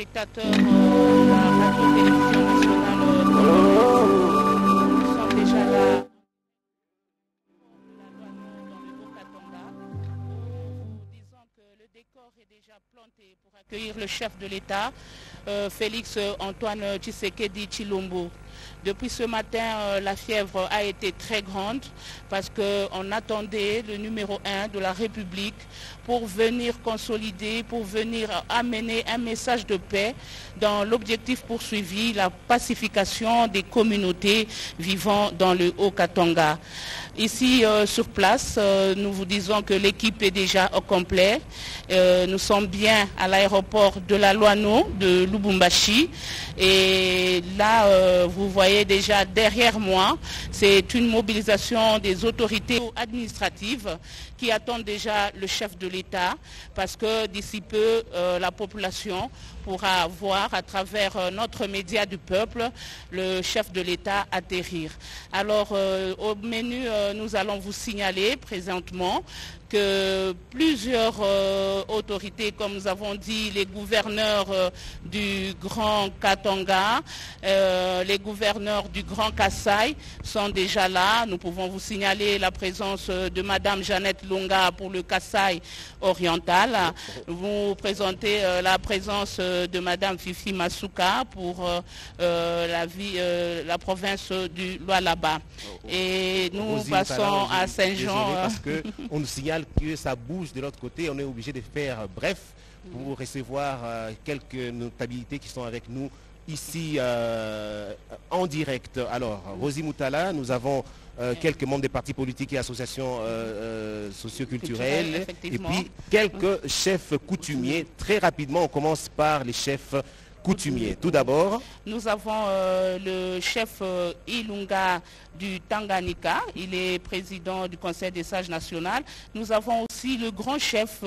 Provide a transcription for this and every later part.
téléspectateurs de la radio-télévision nationale nous sommes déjà là dans le Haut-Katanga, où disons que le décor est déjà planté pour accueillir le chef de l'État, Félix Antoine Tshisekedi Tshilombo. Depuis ce matin, la fièvre a été très grande parce qu'on attendait le numéro 1 de la République pour venir consolider, pour venir amener un message de paix dans l'objectif poursuivi, la pacification des communautés vivant dans le Haut-Katanga. Ici, sur place, nous vous disons que l'équipe est déjà au complet. Nous sommes bien à l'aéroport de la Loano de Lubumbashi. Et là, vous voyez déjà derrière moi, c'est une mobilisation des autorités administratives qui attendent déjà le chef de l'État parce que d'ici peu, la population pourra voir à travers notre média du peuple le chef de l'État atterrir. Alors, au menu, nous allons vous signaler présentement que plusieurs autorités, comme nous avons dit, les gouverneurs du Grand Katanga, les gouverneurs du Grand Kasaï sont déjà là. Nous pouvons vous signaler la présence de Madame Jeannette Lunga pour le Kasaï oriental. Vous présentez la présence de Madame Fifi Masuka pour la province du Lualaba. Et nous passons à Saint-Jean. Parce qu'on nous signale que ça bouge de l'autre côté, on est obligé de faire bref pour recevoir quelques notabilités qui sont avec nous ici en direct. Alors, Rosie Moutala, nous avons quelques membres des partis politiques et associations socioculturelles et puis quelques chefs coutumiers. Très rapidement, on commence par les chefs coutumiers. Tout d'abord, nous avons le chef Ilunga du Tanganyika, il est président du Conseil des sages national. Nous avons aussi le grand chef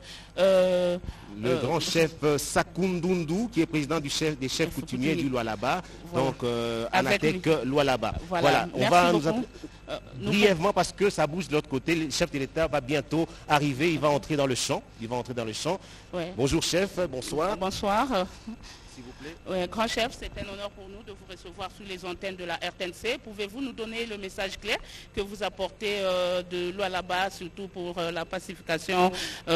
Sakundundu, qui est président des chefs coutumiers du Lualaba, voilà. Donc Anatek Lualaba. Voilà. On va brièvement, parce que ça bouge de l'autre côté, le chef de l'État va bientôt arriver, il va entrer dans le champ. Ouais. Bonjour chef, bonsoir. Bonsoir. S'il vous plaît. Ouais, grand chef, c'est un honneur pour nous de vous recevoir sur les antennes de la RTNC. Pouvez-vous nous donner le message clair que vous apportez de Lualaba, surtout pour la pacification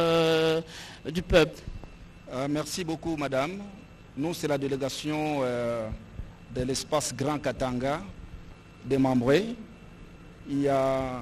du peuple? Merci beaucoup madame. Nous, c'est la délégation de l'espace Grand Katanga des Mambré. Il y a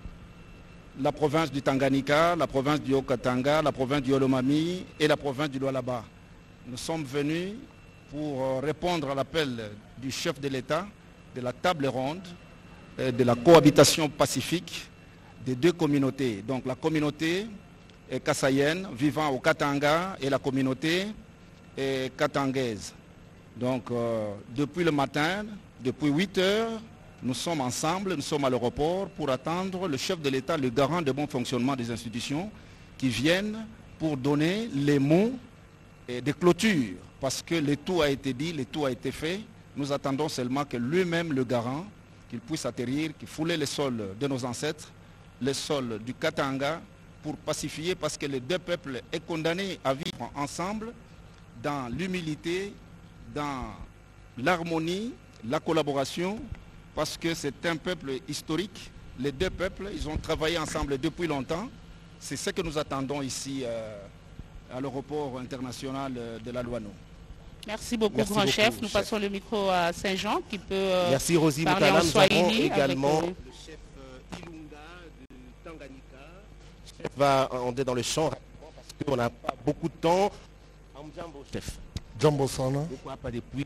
la province du Tanganyika, la province du Haut-Katanga, la province du Olomami et la province du Lualaba. Nous sommes venus pour répondre à l'appel du chef de l'État, de la table ronde, de la cohabitation pacifique des deux communautés. Donc la communauté kassaïenne vivant au Katanga et la communauté katangaise. Donc depuis le matin, depuis 8 heures, nous sommes ensemble, nous sommes à l'aéroport pour attendre le chef de l'État, le garant de bon fonctionnement des institutions, qui viennent pour donner les mots de clôture. Parce que le tout a été dit, le tout a été fait. Nous attendons seulement que lui-même, le garant, qu'il puisse atterrir, qu'il foule les sols de nos ancêtres, les sols du Katanga, pour pacifier, parce que les deux peuples sont condamnés à vivre ensemble dans l'humilité, dans l'harmonie, la collaboration, parce que c'est un peuple historique. Les deux peuples, ils ont travaillé ensemble depuis longtemps. C'est ce que nous attendons ici à l'aéroport international de la Loano. Merci beaucoup, grand chef. Nous passons le micro à Saint-Jean qui peut Merci Rosie parler Moutala. en Nous avons Swahili également avec, le chef Ilunga du Tanganyika. Le chef va entrer dans le champ rapidement parce qu'on n'a pas beaucoup de temps. Amjambo, chef. Jambo sana. Pourquoi pas depuis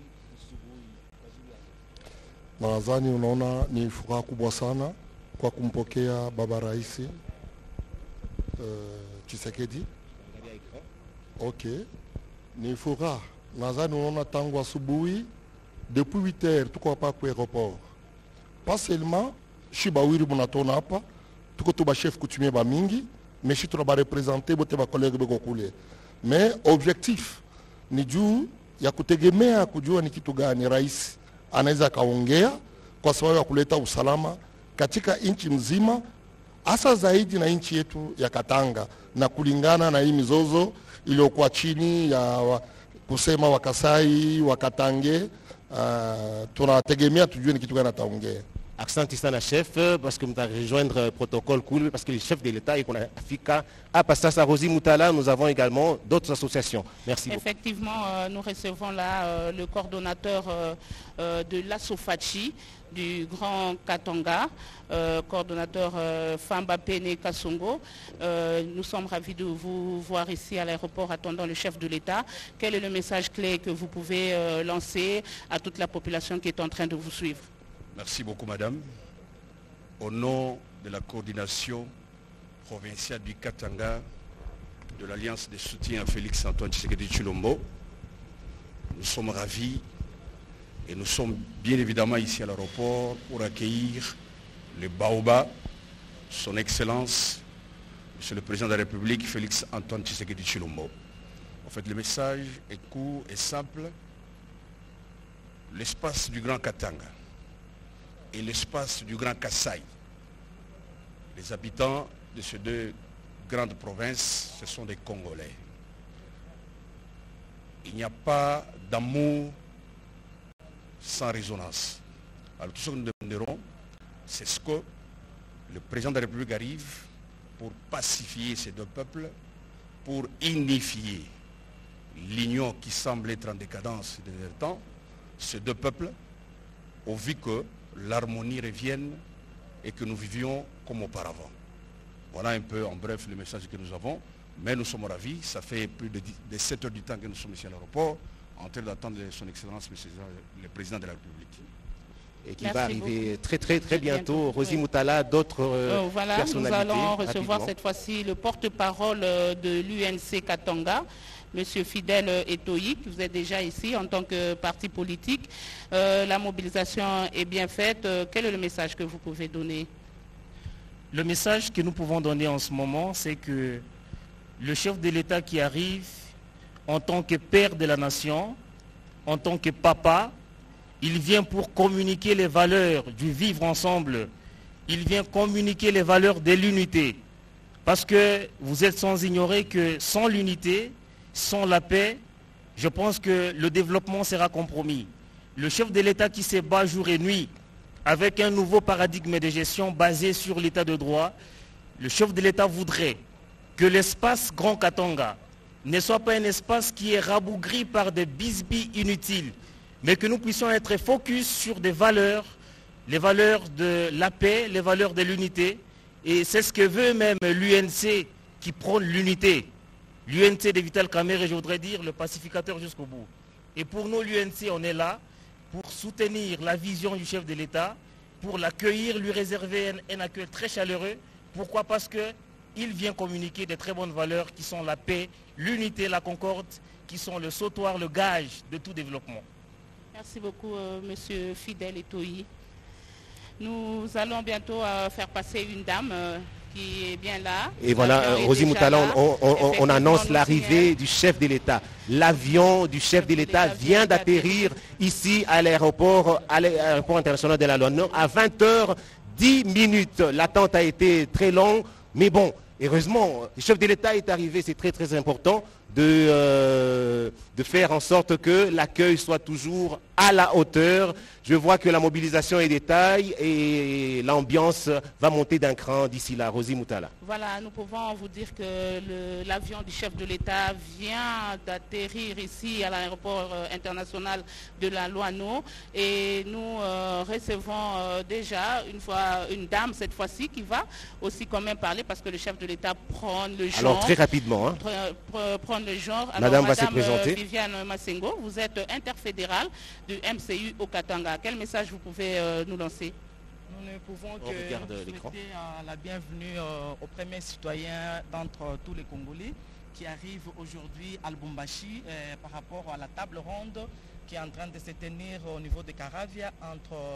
Nadhani unaona ni furaha kubwa sana kwa kumpokea baba rais Tshisekedi. Okay. Ni furaha. Nadhani unaona tangu asubuhi depuis 8 heures tuko hapa kwa aéroport. Pas seulement shibawiri munatona hapa tuko tuba chef coutumier ba mingi mais shi tuba représenter bote ba collègue beko kule. Mais objectif ni juu ya kutegemea kujua ni kitu gani rais anaweza kaongea kwa sababu ya kuleta usalama katika nchi mzima, hasa zaidi na nchi yetu ya Katanga, na kulingana na hii mizozo iliyokuwa chini ya kusema Wakasai, Wakatange, tunategemea tujue ni kitu gani ataongea. Accent sana chef parce que nous allons rejoindre le protocole cool parce que le chef de l'État et qu'on a Africa à Pastas Rosi Moutala, nous avons également d'autres associations. Merci beaucoup. Effectivement, nous recevons là le coordonnateur de l'Assofachi du Grand Katanga, coordonnateur Famba Pene Kasongo. Nous sommes ravis de vous voir ici à l'aéroport attendant le chef de l'État. Quel est le message clé que vous pouvez lancer à toute la population qui est en train de vous suivre? Merci beaucoup, madame. Au nom de la coordination provinciale du Katanga, de l'Alliance de soutien à Félix Antoine Tshisekedi Tshilombo, nous sommes ravis et nous sommes bien évidemment ici à l'aéroport pour accueillir le Baoba, son Excellence, Monsieur le Président de la République, Félix Antoine Tshisekedi Tshilombo. En fait, le message est court et simple. L'espace du Grand Katanga et l'espace du Grand Kasaï. Les habitants de ces deux grandes provinces, ce sont des Congolais. Il n'y a pas d'amour sans résonance. Alors tout ce que nous demanderons, c'est ce que le président de la République arrive pour pacifier ces deux peuples, pour unifier l'union qui semble être en décadence ces derniers temps, ces deux peuples, au vu que l'harmonie revienne et que nous vivions comme auparavant. Voilà un peu en bref le message que nous avons, mais nous sommes ravis, ça fait plus de 7 heures du temps que nous sommes ici à l'aéroport, en train d'attendre son Excellence, le Président de la République. Et qui va arriver très bientôt, Rosi Moutala, d'autres voilà, personnalités. Nous allons recevoir cette fois-ci le porte-parole de l'UNC Katanga, Monsieur Fidèle Etoyi, vous êtes déjà ici en tant que parti politique. La mobilisation est bien faite. Quel est le message que vous pouvez donner? Le message que nous pouvons donner en ce moment, c'est que le chef de l'État qui arrive en tant que père de la nation, en tant que papa, il vient pour communiquer les valeurs du vivre ensemble. Il vient communiquer les valeurs de l'unité. Parce que vous êtes sans ignorer que sans l'unité, sans la paix, je pense que le développement sera compromis. Le chef de l'État qui se bat jour et nuit avec un nouveau paradigme de gestion basé sur l'état de droit, le chef de l'État voudrait que l'espace Grand Katanga ne soit pas un espace qui est rabougri par des bisbilles inutiles, mais que nous puissions être focus sur des valeurs, les valeurs de la paix, les valeurs de l'unité. Et c'est ce que veut même l'UNC qui prône l'unité. L'UNC de Vital Kamerhe, je voudrais dire, le pacificateur jusqu'au bout. Et pour nous, l'UNC, on est là pour soutenir la vision du chef de l'État, pour l'accueillir, lui réserver un accueil très chaleureux. Pourquoi? Parce qu'il vient communiquer de très bonnes valeurs qui sont la paix, l'unité, la concorde, qui sont le sautoir, le gage de tout développement. Merci beaucoup, Monsieur Fidèle Etoyi. Nous allons bientôt faire passer une dame qui est bien là. Et voilà, Rosi Moutala, on annonce l'arrivée du chef de l'État. L'avion du chef de l'État vient d'atterrir ici à l'aéroport international de la Loi Nord à 20h10. L'attente a été très longue, mais bon, heureusement, le chef de l'État est arrivé, c'est très important de faire en sorte que l'accueil soit toujours à la hauteur. Je vois que la mobilisation est des tailles et l'ambiance va monter d'un cran d'ici là. Rosi Moutala. Voilà, nous pouvons vous dire que l'avion du chef de l'État vient d'atterrir ici à l'aéroport international de la Loano et nous recevons déjà une dame cette fois-ci qui va aussi quand même parler parce que le chef de l'État prend le genre. Alors très rapidement. Prendre le genre. Alors, Madame va se présenter. Viviane Massengo, vous êtes interfédérale du MCU au Katanga. Quel message vous pouvez nous lancer? Nous ne pouvons que souhaiter la bienvenue aux premiers citoyens d'entre tous les Congolais qui arrivent aujourd'hui à Lubumbashi par rapport à la table ronde qui est en train de se tenir au niveau de Caravia entre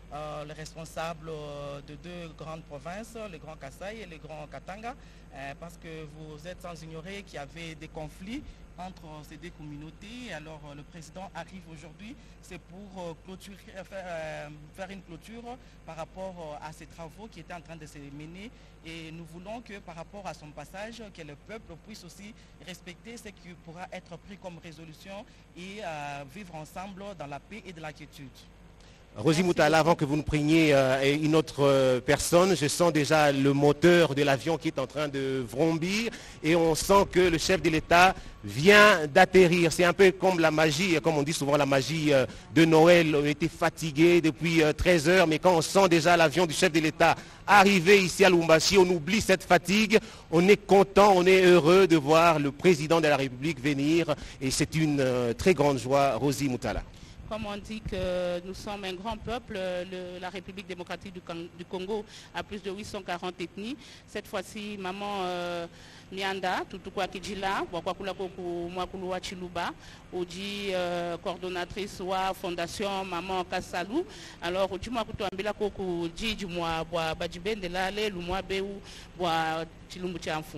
les responsables de deux grandes provinces, le Grand Kasaï et le Grand Katanga, parce que vous êtes sans ignorer qu'il y avait des conflits entre ces deux communautés. Alors le président arrive aujourd'hui, c'est pour faire une clôture par rapport à ces travaux qui étaient en train de se mener. Et nous voulons que par rapport à son passage, que le peuple puisse aussi respecter ce qui pourra être pris comme résolution et vivre ensemble dans la paix et de la quiétude. Rosie Moutala, avant que vous nous preniez une autre personne, je sens déjà le moteur de l'avion qui est en train de vrombir et on sent que le chef de l'État vient d'atterrir. C'est un peu comme la magie, comme on dit souvent la magie de Noël. On était fatigué depuis 13 heures, mais quand on sent déjà l'avion du chef de l'État arriver ici à Lubumbashi, on oublie cette fatigue, on est content, on est heureux de voir le président de la République venir et c'est une très grande joie, Rosie Moutala. Comme on dit que nous sommes un grand peuple, la République démocratique du Congo a plus de 840 ethnies. Cette fois-ci, maman Mianda, Tutukwa Kijila, Wakakula Koku Mwakuluwa Chiluba, Oji coordonnatrice wa Fondation Maman Kassalou. Alors, Oji Mwakuto Ambila Koku Dji Mwa Bajibende Lale, Lumwa Beu, Chilumbu Chamfum.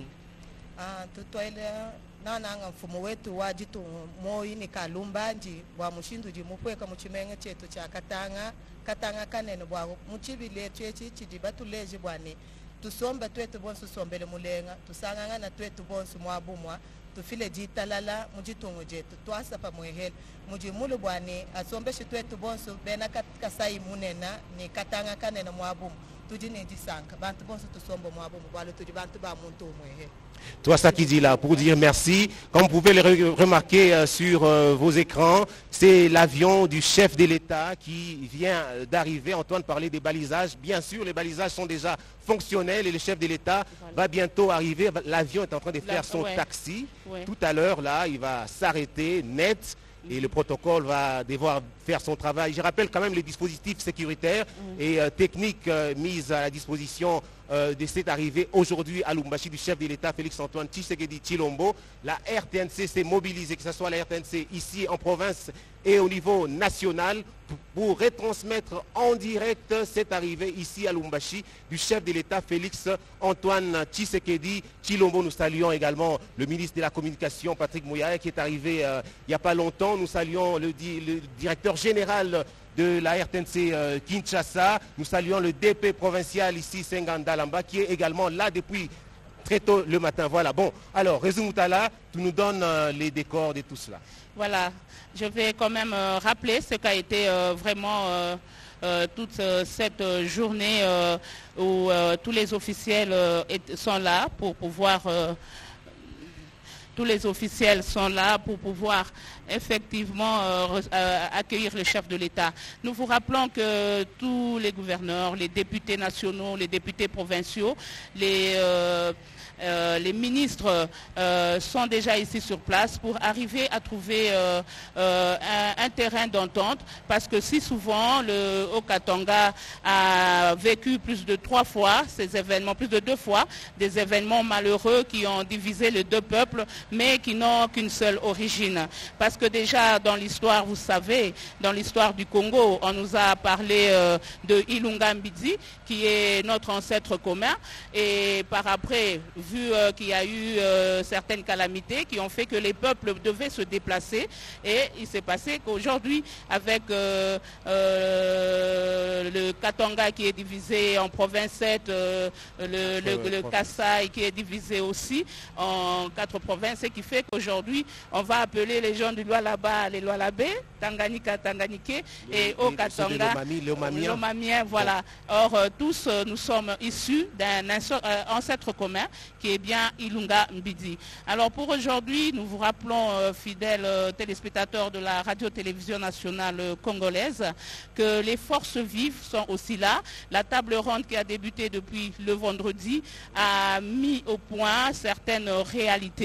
Nanga mfumo wetu wa jitu moi ni kalumba nji bwa mushindu ji mupweka muchimenge chetu cha katanga kanene bwa muchibile chechi chidibatu leji bwani tusombe twetu bonsu sombele mulenga tusanganga na twetu bonsu mwabumwa tufile jitalala mujitungu jetu twasa pa muhele mujimulu bwani asombe shitwetu bonsu bena kasai munena ni katanga kanene mwabumu tujini jisanka bantu bonsu tusombo mwabumu bwalo tujibantu ba muntu muhele. Toi, ça qui dit là, pour dire merci. Comme vous pouvez le remarquer sur vos écrans, c'est l'avion du chef de l'État qui vient d'arriver. Antoine parlait des balisages. Bien sûr, les balisages sont déjà fonctionnels et le chef de l'État va bientôt arriver. L'avion est en train de faire son taxi. Tout à l'heure, là, il va s'arrêter net. Et le protocole va devoir faire son travail. Je rappelle quand même les dispositifs sécuritaires et techniques mis à la disposition de cette arrivée aujourd'hui à Lubumbashi du chef de l'État Félix-Antoine Tshisekedi Tshilombo. La RTNC s'est mobilisée, que ce soit la RTNC ici en province et au niveau national, pour retransmettre en direct cette arrivée ici à Lubumbashi du chef de l'État Félix-Antoine Tshisekedi Tshilombo. Nous saluons également le ministre de la Communication Patrick Mouyaya qui est arrivé il n'y a pas longtemps. Nous saluons le directeur général de la RTNC Kinshasa. Nous saluons le DP provincial ici, Senganda Lamba, qui est également là depuis très tôt le matin. Voilà, bon, alors, Rosie Moutala, tu nous donnes les décors de tout cela. Voilà, je vais quand même rappeler ce qu'a été vraiment toute cette journée où tous les officiels sont là pour pouvoir... Tous les officiels sont là pour pouvoir effectivement accueillir le chef de l'État. Nous vous rappelons que tous les gouverneurs, les députés nationaux, les députés provinciaux, les ministres sont déjà ici sur place pour arriver à trouver un terrain d'entente, parce que si souvent le Haut-Katanga a vécu plus de 3 fois ces événements, plus de 2 fois, des événements malheureux qui ont divisé les deux peuples, mais qui n'ont qu'une seule origine. Parce que déjà dans l'histoire, vous savez, dans l'histoire du Congo, on nous a parlé de Ilunga Mbidzi, qui est notre ancêtre commun, et par après, vu qu'il y a eu certaines calamités qui ont fait que les peuples devaient se déplacer, et il s'est passé qu'aujourd'hui, avec le Katanga qui est divisé en province 7, le Kasaï qui est divisé aussi en 4 provinces, et qui fait qu'aujourd'hui, on va appeler les gens du Lualaba les Lualabé, Tanganyika, Tanganike, et au Katanga, Lomamien, voilà. Or, tous, nous sommes issus d'un ancêtre commun qui est bien Ilunga Mbidzi. Alors pour aujourd'hui, nous vous rappelons, fidèles téléspectateurs de la radio-télévision nationale congolaise, que les forces vives sont aussi là. La table ronde qui a débuté depuis le vendredi a mis au point certaines réalités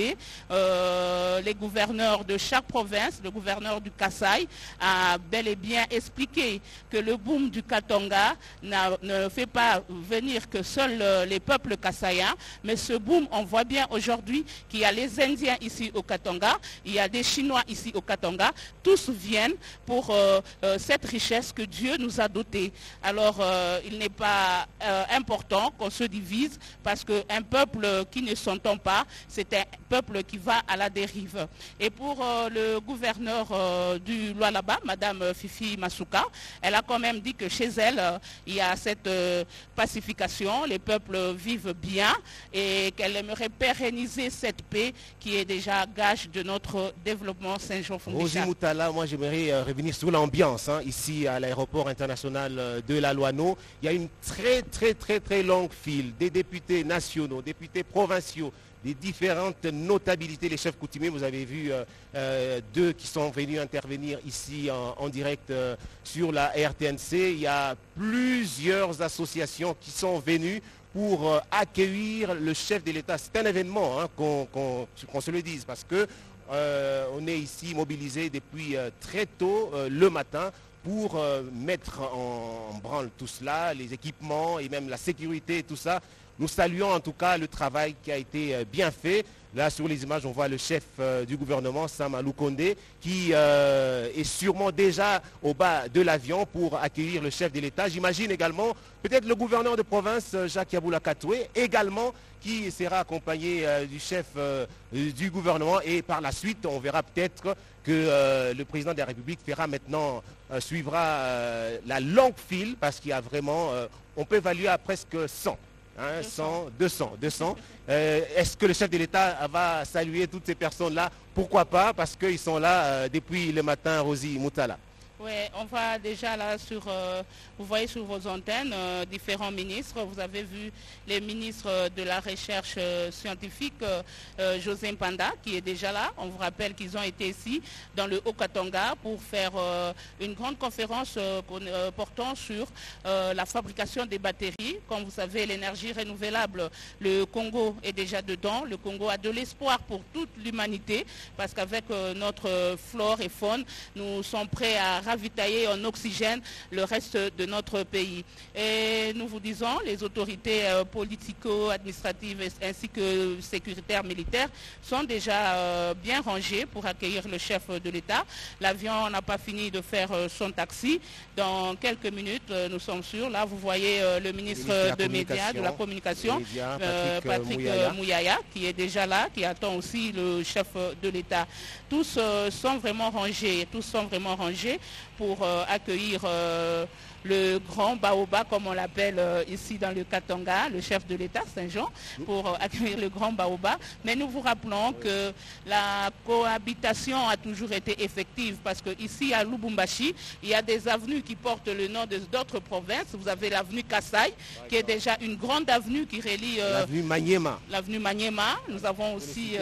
les gouverneurs de chaque province, le gouverneur du Kasaï a bel et bien expliqué que le boom du Katanga ne fait pas venir que seuls les peuples kassaïens, mais ce boom, on voit bien aujourd'hui qu'il y a les Indiens ici au Katanga, il y a des Chinois ici au Katanga, tous viennent pour cette richesse que Dieu nous a dotée. Alors il n'est pas important qu'on se divise parce qu'un peuple qui ne s'entend pas, c'est un peuple qui va à la dérive. Et pour le gouverneur du Lualaba, Madame Fifi Masuka, elle a quand même dit que chez elle, il y a cette pacification, les peuples vivent bien et qu'elle aimerait pérenniser cette paix qui est déjà gage de notre développement Saint-Jean-Fondéchal. Rosie Moutala, moi j'aimerais revenir sur l'ambiance ici à l'aéroport international de la Loano. Il y a une très longue file des députés nationaux, députés provinciaux, des différentes notabilités, les chefs coutumiers. Vous avez vu deux qui sont venus intervenir ici en direct sur la RTNC. Il y a plusieurs associations qui sont venues pour accueillir le chef de l'État. C'est un événement, qu'on se le dise, parce que on est ici mobilisé depuis très tôt le matin pour mettre en branle tout cela, les équipements et même la sécurité et tout ça. Nous saluons en tout cas le travail qui a été bien fait. Là, sur les images, on voit le chef du gouvernement, Sam Aloukonde, qui est sûrement déjà au bas de l'avion pour accueillir le chef de l'État. J'imagine également peut-être le gouverneur de province, Jacques Yaboula Katoué, également, qui sera accompagné du chef du gouvernement. Et par la suite, on verra peut-être que le président de la République suivra la longue file, parce qu'il y a vraiment, on peut évaluer à presque 100. 200. Est-ce que le chef de l'État va saluer toutes ces personnes-là? Pourquoi pas? Parce qu'ils sont là depuis le matin, Rosie Moutala. Oui, on va déjà là vous voyez sur vos antennes différents ministres. Vous avez vu les ministres de la recherche scientifique, José Mpanda, qui est déjà là. On vous rappelle qu'ils ont été ici dans le Haut-Katanga pour faire une grande conférence portant sur la fabrication des batteries. Comme vous savez, l'énergie renouvelable, le Congo est déjà dedans. Le Congo a de l'espoir pour toute l'humanité parce qu'avec notre flore et faune, nous sommes prêts à ravitailler en oxygène le reste de notre pays. Et nous vous disons, les autorités politico-administratives ainsi que sécuritaires militaires sont déjà bien rangées pour accueillir le chef de l'État. L'avion n'a pas fini de faire son taxi. Dans quelques minutes, nous sommes sûrs. Là, vous voyez le ministre de la communication, Patrick Mouyaya, qui est déjà là, qui attend aussi le chef de l'État. Tous sont vraiment rangés, pour accueillir le grand Baoba, comme on l'appelle ici dans le Katanga, le chef de l'État, Saint-Jean, pour accueillir le grand Baoba. Mais nous vous rappelons que la cohabitation a toujours été effective parce qu'ici à Lubumbashi, il y a des avenues qui portent le nom d'autres provinces. Vous avez l'avenue Kasaï, qui est déjà une grande avenue qui relie... l'avenue Maniema. L'avenue Maniema. Nous avons aussi,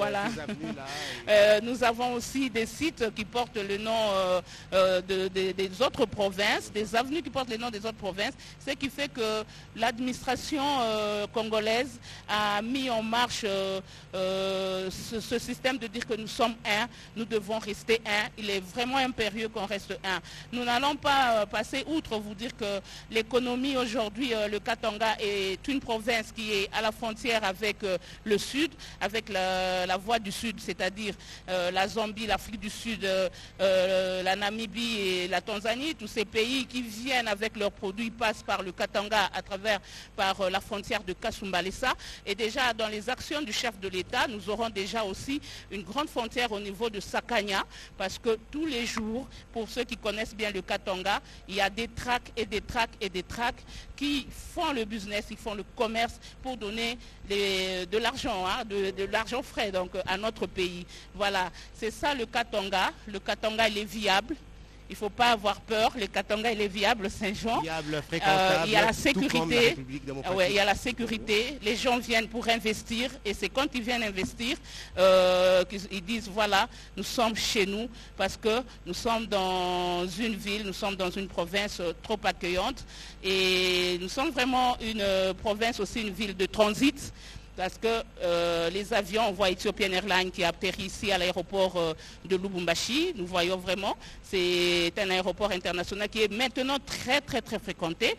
nous avons aussi des sites qui portent le nom des autres provinces, des avenues qui portent les noms des autres provinces, ce qui fait que l'administration congolaise a mis en marche ce système de dire que nous sommes un, nous devons rester un. Il est vraiment impérieux qu'on reste un. Nous n'allons pas passer outre, vous dire que l'économie aujourd'hui, le Katanga est une province qui est à la frontière avec le sud, avec la voie du sud, c'est-à-dire la Zambie, l'Afrique du Sud, la Namibie et la Tanzanie, tous ces pays qui viennent avec leurs produits passent par le Katanga par la frontière de Kasumbalesa. Et déjà dans les actions du chef de l'État, nous aurons déjà aussi une grande frontière au niveau de Sakanya, parce que tous les jours, pour ceux qui connaissent bien le Katanga, il y a des tracts et des tracts et des tracts qui font le business, ils font le commerce pour donner de l'argent, de l'argent frais donc, à notre pays. Voilà, c'est ça le Katanga. Le Katanga, il est viable. Il ne faut pas avoir peur, le Katanga il est viable, Saint-Jean. Viable, fréquentable, il y a la sécurité. Il y a la sécurité. Les gens viennent pour investir et c'est quand ils viennent investir qu'ils disent voilà, nous sommes chez nous parce que nous sommes dans une ville, nous sommes dans une province trop accueillante et nous sommes vraiment une province aussi, une ville de transit. parce que les avions, on voit Ethiopian Airlines qui atterrit ici à l'aéroport de Lubumbashi. Nous voyons vraiment, c'est un aéroport international qui est maintenant très fréquenté.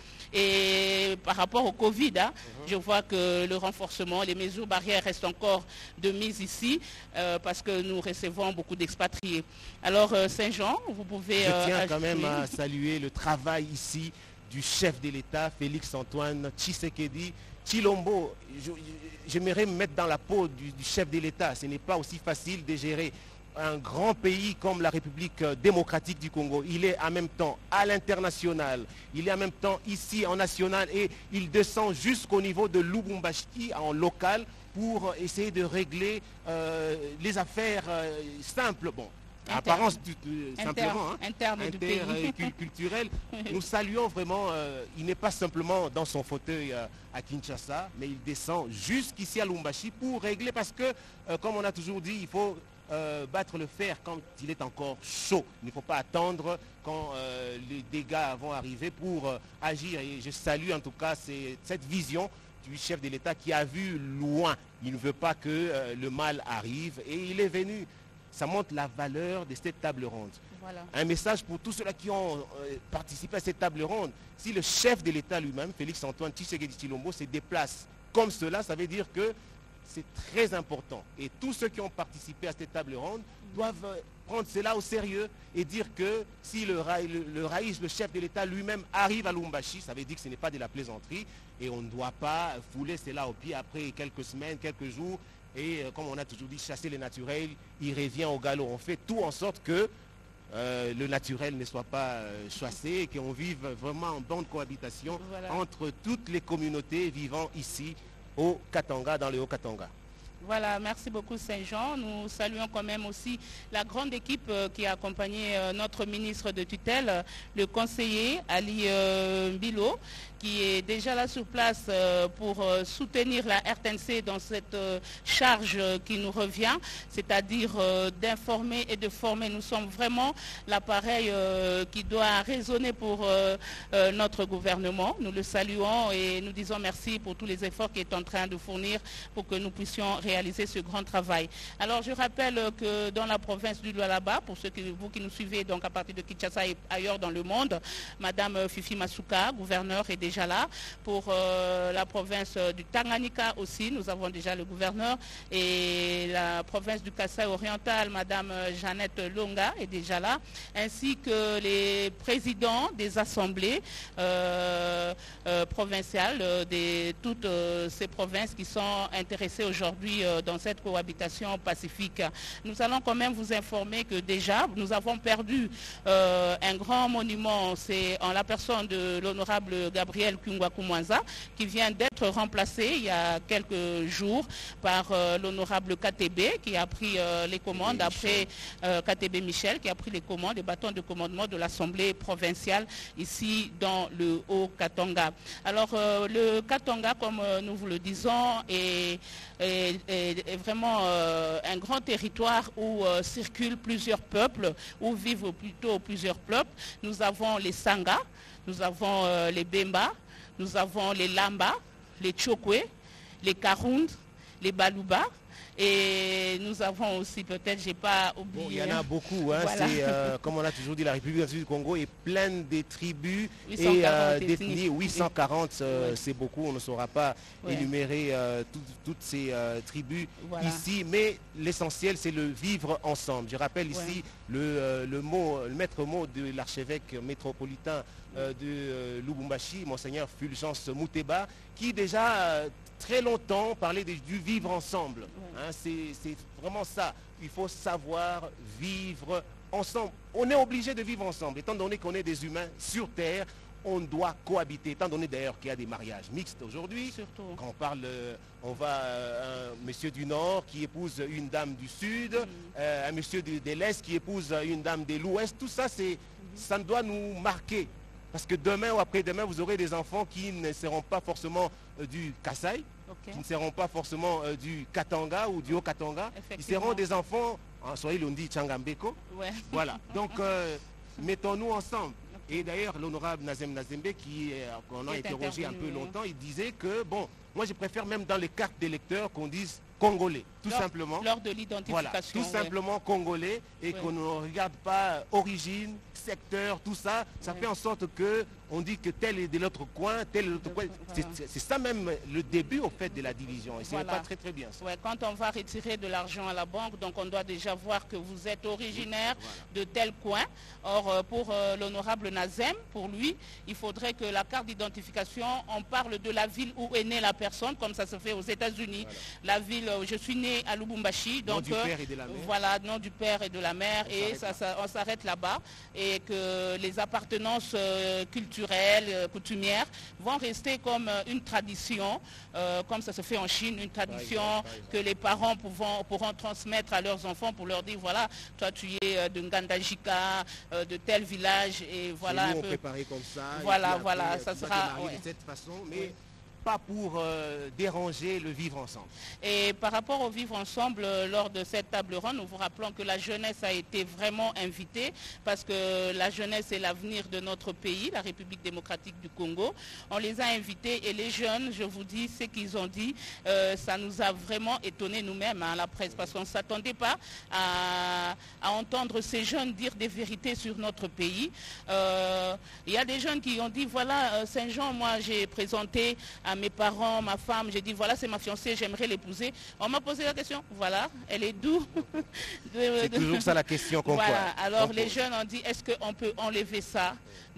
Et par rapport au Covid, je vois que le renforcement, les mesures barrières restent encore de mise ici parce que nous recevons beaucoup d'expatriés. Alors Saint-Jean, vous pouvez... Je tiens quand même à saluer le travail ici du chef de l'État, Félix-Antoine Tshisekedi Tshilombo. J'aimerais me mettre dans la peau du chef de l'État. Ce n'est pas aussi facile de gérer un grand pays comme la République démocratique du Congo. Il est en même temps à l'international, il est en même temps ici en national et il descend jusqu'au niveau de Lubumbashi en local pour essayer de régler les affaires simples. Bon, apparence simplement, interculturelle. Nous saluons vraiment, il n'est pas simplement dans son fauteuil à Kinshasa, mais il descend jusqu'ici à Lubumbashi pour régler parce que, comme on a toujours dit, il faut battre le fer quand il est encore chaud. Il ne faut pas attendre quand les dégâts vont arriver pour agir. Et je salue en tout cas cette vision du chef de l'État qui a vu loin. Il ne veut pas que le mal arrive et il est venu. Ça montre la valeur de cette table ronde. Voilà. Un message pour tous ceux-là qui ont participé à cette table ronde. Si le chef de l'État lui-même, Félix-Antoine Tshisekedi Tshilombo, se déplace comme cela, ça veut dire que c'est très important. Et tous ceux qui ont participé à cette table ronde doivent prendre cela au sérieux et dire que si le Raïs, le chef de l'État lui-même arrive à Lubumbashi, ça veut dire que ce n'est pas de la plaisanterie et on ne doit pas fouler cela au pied après quelques semaines, quelques jours et comme on a toujours dit, chasser le naturel, il revient au galop. On fait tout en sorte que le naturel ne soit pas chassé et qu'on vive vraiment en bonne cohabitation entre toutes les communautés vivant ici au Katanga, dans le Haut-Katanga. Voilà, merci beaucoup Saint-Jean. Nous saluons quand même aussi la grande équipe qui a accompagné notre ministre de tutelle, le conseiller Ali Mbilo, qui est déjà là sur place pour soutenir la RTNC dans cette charge qui nous revient, c'est-à-dire d'informer et de former. Nous sommes vraiment l'appareil qui doit résonner pour notre gouvernement. Nous le saluons et nous disons merci pour tous les efforts qu'il est en train de fournir pour que nous puissions réaliser ce grand travail. Alors je rappelle que dans la province du Lualaba, pour ceux vous qui nous suivez donc à partir de Kinshasa et ailleurs dans le monde, Madame Fifi Masuka, gouverneure, est déjà là. Pour la province du Tanganyika aussi, nous avons déjà le gouverneur. Et la province du Kasaï oriental, Madame Jeannette Longa est déjà là. Ainsi que les présidents des assemblées provinciales de toutes ces provinces qui sont intéressées aujourd'hui dans cette cohabitation pacifique. Nous allons quand même vous informer que déjà, nous avons perdu un grand monument, c'est en la personne de l'honorable Gabriel Kungwakumwanza, qui vient d'être remplacé il y a quelques jours par l'honorable KTB, qui a pris les commandes après KTB Michel, qui a pris les commandes, les bâtons de commandement de l'Assemblée provinciale ici dans le Haut-Katanga. Alors le Katanga, comme nous vous le disons, est vraiment un grand territoire où circulent plusieurs peuples, où vivent plutôt plusieurs peuples. Nous avons les Sanga, nous avons les Bemba, nous avons les Lamba, les Tchokwe, les Karund, les Baluba. Et nous avons aussi, peut-être, j'ai pas oublié... Bon, il y en a beaucoup, hein. Voilà. Comme on a toujours dit, la République du Congo est pleine des tribus et d'ethnies. 840, c'est beaucoup, on ne saura pas énumérer toutes ces tribus ici, mais l'essentiel, c'est le vivre ensemble. Je rappelle ici le maître mot de l'archevêque métropolitain de Lubumbashi, Monseigneur Fulgence Mouteba, qui déjà... très longtemps parlait du vivre ensemble. Hein, c'est vraiment ça. Il faut savoir vivre ensemble. On est obligé de vivre ensemble. Étant donné qu'on est des humains sur Terre, on doit cohabiter. Étant donné d'ailleurs qu'il y a des mariages mixtes aujourd'hui. Quand on parle, on va un monsieur du Nord qui épouse une dame du Sud, un monsieur de l'Est qui épouse une dame de l'Ouest. Tout ça, ça doit nous marquer. Parce que demain ou après-demain, vous aurez des enfants qui ne seront pas forcément du Kasaï, qui ne seront pas forcément du Katanga ou du Haut-Katanga. Ils seront des enfants, en Swahili on dit Changambeko. Voilà. Donc, mettons-nous ensemble. Et d'ailleurs, l'honorable Nazem Nazembe, qu'on a interrogé un peu longtemps, il disait que, bon, moi je préfère même dans les cartes d'électeurs qu'on dise Congolais, tout simplement. Lors de l'identification. Voilà, tout simplement Congolais et qu'on ne regarde pas origine, secteur, tout ça. Ça fait en sorte que on dit que tel est de l'autre coin, tel est de l'autre coin. C'est ça même le début au fait de la division. Et c'est pas très très bien ça. Ouais, quand on va retirer de l'argent à la banque, donc on doit déjà voir que vous êtes originaire de tel coin. Or pour l'honorable Nazem, pour lui, il faudrait que la carte d'identification, on parle de la ville où est née la personne, comme ça se fait aux États-Unis. Voilà. La ville, je suis né à Lubumbashi, donc nom du père et de la mère. Voilà, nom du père et de la mère, et on s'arrête là-bas, et que les appartenances culturelles, coutumières, vont rester comme une tradition, comme ça se fait en Chine, une tradition que les parents pourront transmettre à leurs enfants pour leur dire, voilà, toi tu es de Ngandajika, de tel village, et voilà. Nous, on préparait comme ça. Voilà, voilà, ça sera de cette façon, mais pas pour déranger le vivre ensemble. Et par rapport au vivre ensemble, lors de cette table ronde, nous vous rappelons que la jeunesse a été vraiment invitée parce que la jeunesse est l'avenir de notre pays, la République démocratique du Congo. On les a invités et les jeunes, je vous dis, ce qu'ils ont dit, ça nous a vraiment étonnés nous-mêmes, hein, la presse, parce qu'on ne s'attendait pas à entendre ces jeunes dire des vérités sur notre pays. Il y a des jeunes qui ont dit, voilà, Saint-Jean, moi j'ai présenté à mes parents, ma femme, j'ai dit voilà c'est ma fiancée, j'aimerais l'épouser. On m'a posé la question, voilà, elle est d'où? C'est toujours ça la question qu'on voilà. pose. Alors les jeunes ont dit est-ce qu'on peut enlever ça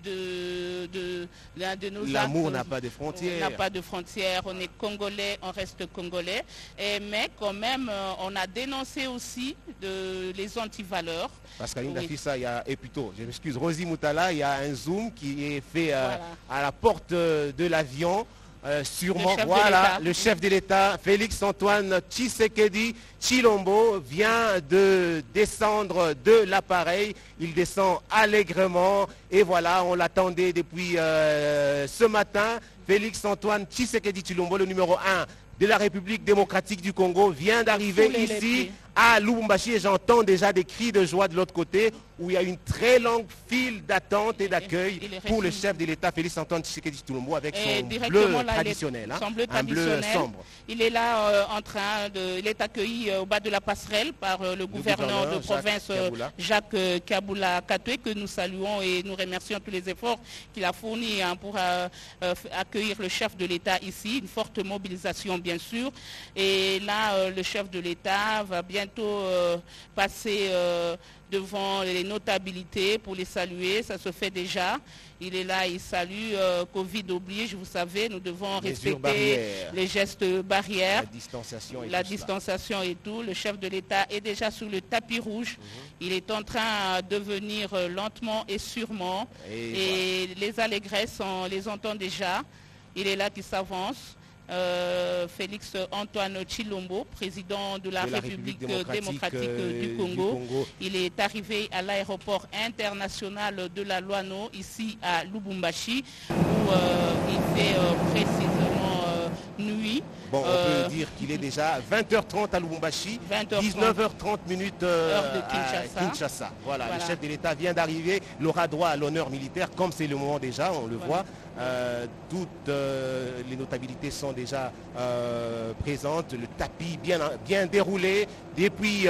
de nos actes? L'amour n'a pas de frontières. On n'a pas de frontières, on est congolais, on reste congolais. Mais quand même, on a dénoncé aussi les antivaleurs. Parce qu'à Indafissa, il y a, et plutôt, je m'excuse, Rosie Moutala, il y a un zoom qui est fait à la porte de l'avion. Sûrement, voilà, le chef de l'État, Félix-Antoine Tshisekedi Tshilombo, vient de descendre de l'appareil. Il descend allègrement et voilà, on l'attendait depuis ce matin. Félix-Antoine Tshisekedi Tshilombo, le numéro 1 de la République démocratique du Congo, vient d'arriver ici à Lubumbashi et j'entends déjà des cris de joie de l'autre côté où il y a une très longue file d'attente et d'accueil pour le chef de l'État, Félix-Antoine Tshisekedi Tshilombo, avec son bleu traditionnel, son bleu traditionnel. Sombre. Il est là il est accueilli au bas de la passerelle par le gouverneur de province Jacques Kaboula Katoué, que nous saluons et nous remercions tous les efforts qu'il a fournis pour accueillir le chef de l'État ici. Une forte mobilisation bien sûr. Et là, le chef de l'État va bientôt passer devant les notabilités pour les saluer, ça se fait déjà. Il est là, il salue, Covid oblige, vous savez, nous devons respecter les gestes barrières, la distanciation et tout. Le chef de l'État est déjà sur le tapis rouge, il est en train de venir lentement et sûrement, et les allégresses, on les entend déjà. Il est là qui s'avance. Félix-Antoine Tshilombo, président de la République démocratique du Congo. Il est arrivé à l'aéroport international de la Loano, ici à Lubumbashi, où il fait précisément nuit. Bon, on peut dire qu'il est déjà 20h30 à Lubumbashi, 19h30 minutes à Kinshasa. Voilà, le chef de l'État vient d'arriver, il aura droit à l'honneur militaire, comme c'est le moment déjà, on le voit. Toutes les notabilités sont déjà présentes, le tapis bien déroulé depuis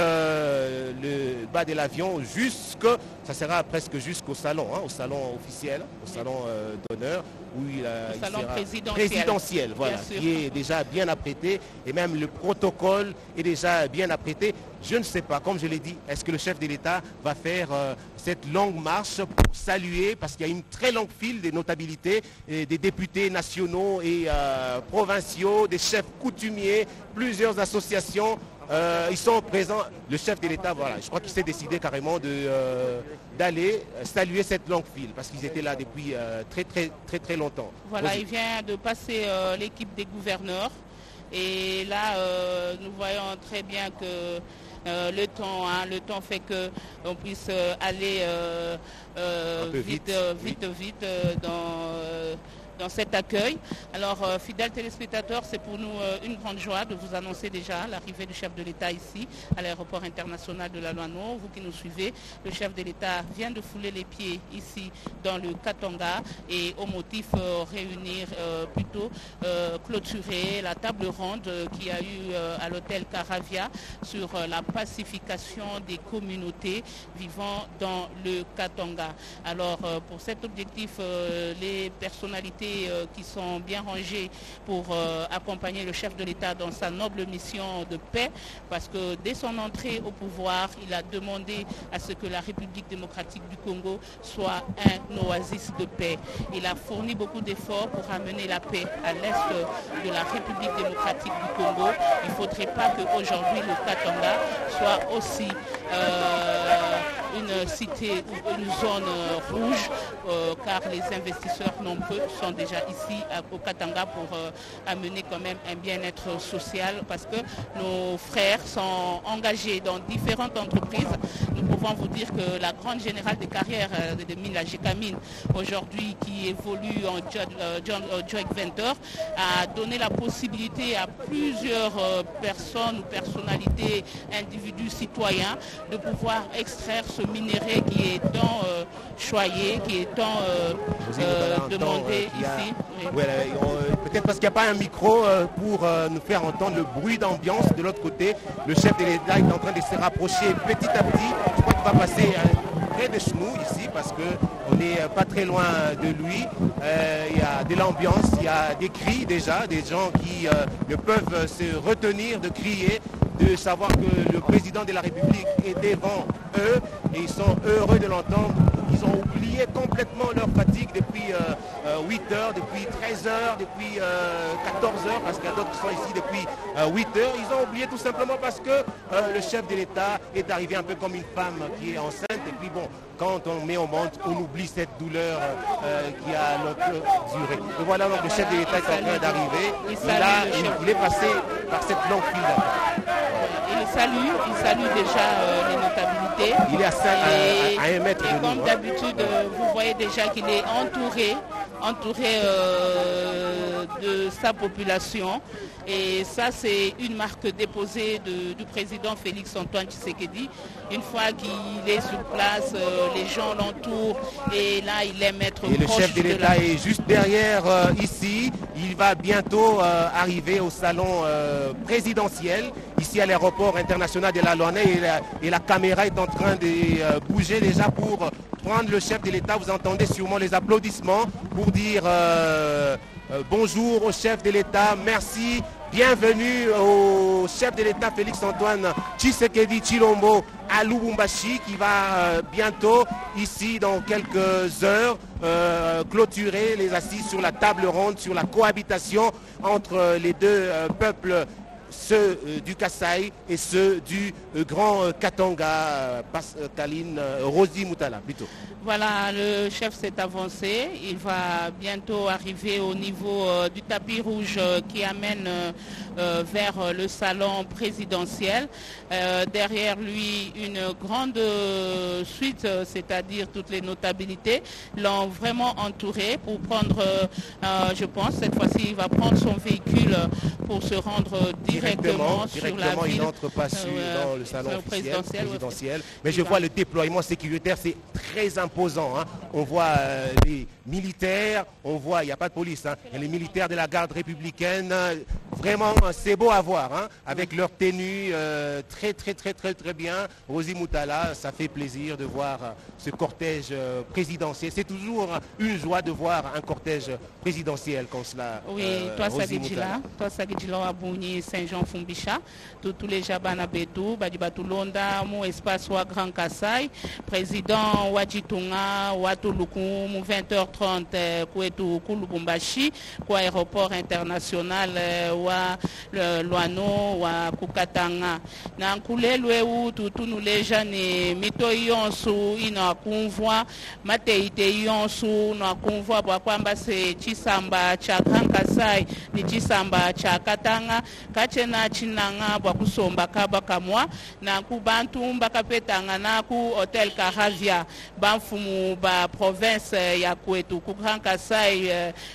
le bas de l'avion ça sera presque jusqu'au salon, hein, au salon officiel, au salon d'honneur, où il salon sera présidentiel, voilà, qui est déjà bien apprêté et même le protocole est déjà bien apprêté. Je ne sais pas, comme je l'ai dit, est-ce que le chef de l'État va faire cette longue marche pour saluer, parce qu'il y a une très longue file des notabilités, des députés nationaux et provinciaux, des chefs coutumiers, plusieurs associations. Ils sont présents. Le chef de l'État, voilà, je crois qu'il s'est décidé carrément d'aller saluer cette longue file, parce qu'ils étaient là depuis très longtemps. Voilà, il vient de passer l'équipe des gouverneurs. Et là, nous voyons très bien que le temps fait qu'on puisse aller vite dans cet accueil. Alors, fidèles téléspectateurs, c'est pour nous une grande joie de vous annoncer déjà l'arrivée du chef de l'État ici, à l'aéroport international de la Loano. Vous qui nous suivez, le chef de l'État vient de fouler les pieds ici dans le Katanga et au motif réunir, clôturer la table ronde qui a eu à l'hôtel Caravia sur la pacification des communautés vivant dans le Katanga. Alors, pour cet objectif, les personnalités qui sont bien rangées pour accompagner le chef de l'État dans sa noble mission de paix, parce que dès son entrée au pouvoir, il a demandé à ce que la République démocratique du Congo soit un oasis de paix. Il a fourni beaucoup d'efforts pour amener la paix à l'est de la République démocratique du Congo. Il ne faudrait pas qu'aujourd'hui le Katanga soit aussi une cité ou une zone rouge, car les investisseurs nombreux sont déjà ici au Katanga pour amener quand même un bien-être social, parce que nos frères sont engagés dans différentes entreprises. Nous pouvons vous dire que la grande générale des carrières de mine, la GECAMINE, aujourd'hui qui évolue en joint venture, a donné la possibilité à plusieurs personnes ou personnalités, individus, citoyens, de pouvoir extraire ce minerai qui est tant choyé, qui est tant demandé ici. Voilà, peut-être parce qu'il n'y a pas un micro pour nous faire entendre le bruit d'ambiance. De l'autre côté, le chef de l'État est en train de se rapprocher petit à petit. Je crois qu'il va passer près de nous ici, parce qu'on n'est pas très loin de lui. Il y a de l'ambiance, il y a des cris déjà, des gens qui ne peuvent se retenir de crier, de savoir que le président de la République est devant eux et ils sont heureux de l'entendre. Ils ont oublié complètement leur fatigue depuis 8 heures, depuis 13 heures, depuis 14 heures, parce qu'il y a d'autres qui sont ici depuis 8 heures. Ils ont oublié tout simplement parce que le chef de l'État est arrivé un peu comme une femme qui est enceinte. Et puis bon, quand on met au monde, on oublie cette douleur qui a longue durée. Et voilà, donc le chef de l'État est en train d'arriver. Il est passé par cette longue file. Il salue déjà les notabilités. Il est à 1 mètre de nous. Comme d'habitude, vous voyez déjà qu'il est entouré de sa population. Et ça, c'est une marque déposée du président Félix Antoine Tshisekedi. Une fois qu'il est sur place, les gens l'entourent et là, il aime être proche. Et le chef de l'État est juste derrière ici. Il va bientôt arriver au salon présidentiel, ici à l'aéroport international de la Loane. Et la caméra est en train de bouger déjà pour prendre le chef de l'État. Vous entendez sûrement les applaudissements pour dire bonjour au chef de l'État, merci. Bienvenue au chef de l'État Félix Antoine Tshisekedi Tshilombo à Lubumbashi, qui va bientôt, ici dans quelques heures, clôturer les assises sur la table ronde, sur la cohabitation entre les deux peuples, ceux du Kasaï et ceux du Grand Katanga. Pascaline Rosie Moutala, plutôt. Voilà, le chef s'est avancé. Il va bientôt arriver au niveau du tapis rouge qui amène vers le salon présidentiel. Derrière lui, une grande suite, c'est-à-dire toutes les notabilités, l'ont vraiment entouré pour prendre, je pense, cette fois-ci, il va prendre son véhicule pour se rendre directement sur la ville. Il n'entre pas dans le salon présidentiel. Mais je vois le déploiement sécuritaire, c'est très imposant. Hein. On voit les militaires, on voit, il n'y a pas de police, hein, les militaires de la garde républicaine. Vraiment, c'est beau à voir, hein, avec leur tenue très bien. Rosie Moutala, ça fait plaisir de voir ce cortège présidentiel. C'est toujours une joie de voir un cortège présidentiel comme cela. Oui, toi Sagidjila Wabouni Saint-Jean Fumbisha, tous les Jabana Betou, Badibatu Londa, mon espace wa Grand Kassai, président Wajitunga, Watuluku, 20h30, Kouetou Koulubumbashi, aéroport international wa Luano wa Kukatanga na nkulelwe u tutunuleja ni mito yonsu ina kumvwa mateite yonsu na kumvwa bwa kwamba se chisamba cha Grand Kasai ni chisamba cha Katanga kachena chinanga bwa kusomba kaba kamwa na kubantu mbakapetanga na ku Hotel Caravia banfumu ba province ya kwetu ku Grand Kasai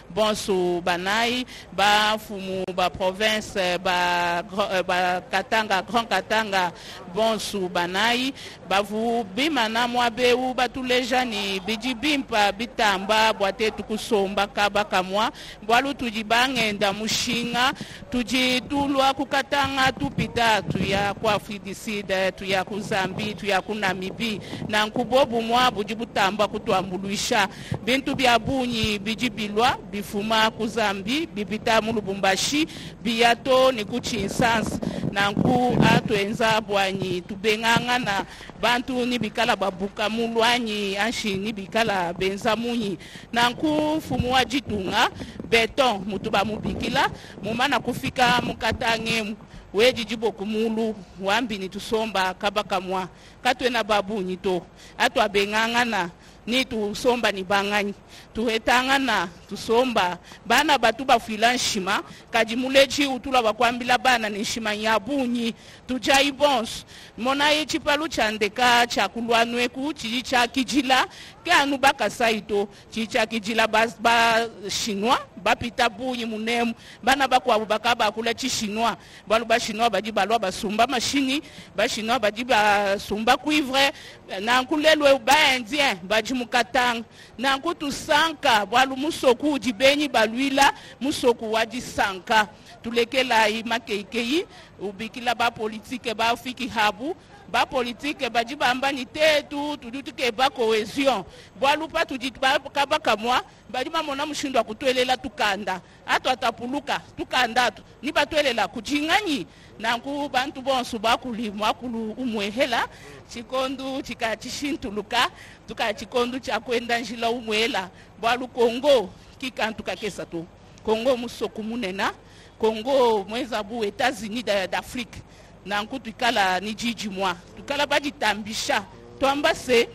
bonsu banai banfumu ba province ba Katanga Grand Katanga bonsu banai bavu bima na mwabeu batuleja ni bijibimpa bitamba bwate tukusomba kaba kamwa bwalu tujibangenda mushinga tujitulwa kukatanga tupita tuya kwa Afrique du Sud tuya ku Zambie tuya ku Namibie na nkubobu mwa bujibutamba kutwambuluisha bintu bya bunyi bijibilwa bifuma ku Zambie bibita mu Lubumbashi biyato ni ku Kinshasa na nku atwenza bwanyi tubenganga na bantu ni bikala babuka mulwanyi anshi ni bikala benza munyi na nku fumu wa jitunga beton mutuba mubikila mumana kufika mukatange weji jibo kumulu wambi ni tusomba kabaka mwa katwe na babu nyito atwa bengangana ni tusomba ni banganyi tuhetangana tusomba bana batu bafila nshima kajimulechi utula bakwambila bana ni nshima nyabunyi tujai bons mona yechi palu chandeka cha kulwanweku chiji cha kijila ke anu bakasaito chiji cha kijila ba shinwa bapita bunyi munemu bana bakwa bakaba kula chi shinwa balu ba shinwa baji balwa basumba mashini ba shinwa baji basumba cuivre na nkulelwe ba indien baji mukatanga na nkutu sanka bwalu musoku jibenyi balwila musoku waji sanka tulekela imakeikei ubikila ba politike ba fiki habu ba politique baji bambani tetu tudutike ba cohesion bwalu pa tuditba kabaka mwa baji mamona mushindwa kutwelela tukanda ato atapuluka tukanda ni batwelela kujinganyi nanku bantu bonsu bakulimwa akulu umwehela chikondu chikachishintuluka tuka chikondu cha kwenda njila umwela bwalu Kongo kikantu kakesa to Kongo musoku munena Kongo mweza bu États-Unis d'Afrique na nkutu ikala ni jiji mwa tukala baji tambisha tuambase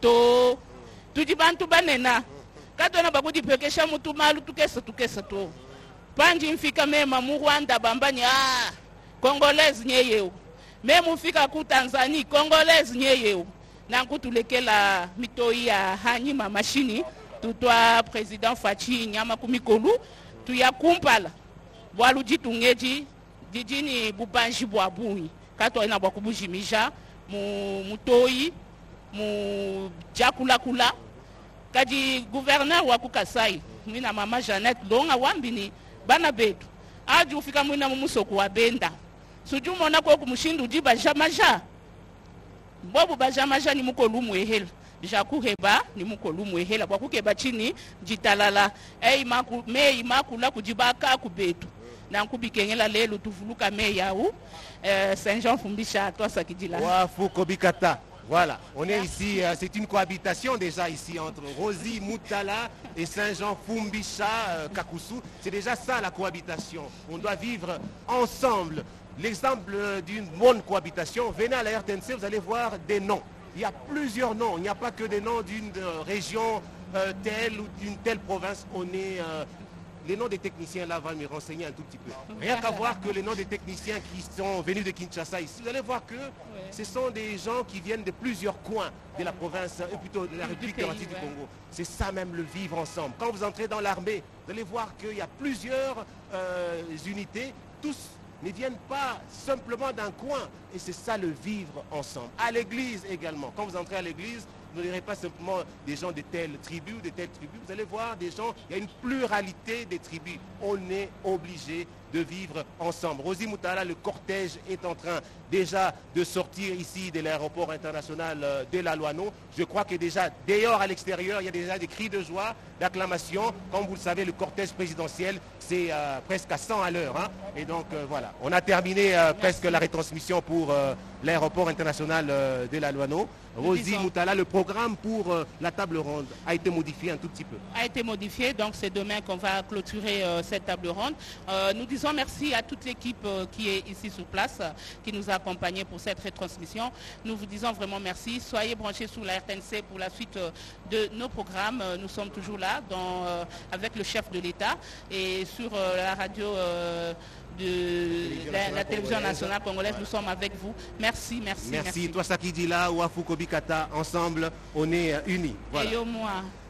to tujibantu banena katona bakudi pekesha mutu malu tukesa to panji mfika mema mu Rwanda bambanya Congolese nyeyeo memu mfika ku Tanzania Congolese nyeyeo na nkutu lekela mitoi ya hanyima mashini tutwa president Fachi nyama kumikolu tuya kumpala bwalu jitungeji dijini bubanji bwa bunyi kato ina bwa kubujimija mutoi mu jakula kula kaji gouverneur wa Kasai mina mama Jeannette longa wambini bana betu aji ufika mwina mumusoko wa benda sujumo na ko kumushindu jiba jamaja bobu bajamaja ni mukolu muehela jakuheba ni mukolu muehela kwa kukeba chini jitalala mei makula kujibaka kubetu na nkubikengela lelo tuvuluka meya ou Saint-Jean Fumbisha toi ça qui dit là wa Fukobikata. Voilà, on est ici, c'est une cohabitation déjà ici entre Rosie Moutala et Saint-Jean Fumbisha Kakusu. C'est déjà ça la cohabitation. On doit vivre ensemble. L'exemple d'une bonne cohabitation, venez à la RTNC, vous allez voir des noms. Il y a plusieurs noms, il n'y a pas que des noms d'une région telle ou d'une telle province. On est les noms des techniciens là vont me renseigner un tout petit peu. Rien qu'à voir que les noms des techniciens qui sont venus de Kinshasa ici, vous allez voir que ce sont des gens qui viennent de plusieurs coins de la province, plutôt de la République démocratique du Congo. C'est ça même le vivre ensemble. Quand vous entrez dans l'armée, vous allez voir qu'il y a plusieurs unités, tous ne viennent pas simplement d'un coin. Et c'est ça le vivre ensemble. À l'église également. Quand vous entrez à l'église, vous ne verrez pas simplement des gens de telle tribu, de telle tribu. Vous allez voir des gens, il y a une pluralité des tribus. On est obligé de vivre ensemble. Rosie Moutala, le cortège est en train déjà de sortir ici de l'aéroport international de la Luano. Je crois que déjà, dehors à l'extérieur, il y a déjà des cris de joie, d'acclamation. Comme vous le savez, le cortège présidentiel, c'est presque à 100 à l'heure. Hein. Et donc voilà, on a terminé presque la retransmission pour l'aéroport international de la Luano. Rosie Moutala, le programme pour la table ronde a été modifié un tout petit peu. A été modifié, donc c'est demain qu'on va clôturer cette table ronde. Nous disons merci à toute l'équipe qui est ici sur place, qui nous a accompagnés pour cette retransmission. Nous vous disons vraiment merci. Soyez branchés sur la RTNC pour la suite de nos programmes. Nous sommes toujours là avec le chef de l'État et sur la radio de la télévision nationale congolaise. Nous sommes avec vous. Merci, merci, merci. Toi, Sakidila, Wafu Kobikata, ensemble, on est unis. Voilà. Et yo, moi.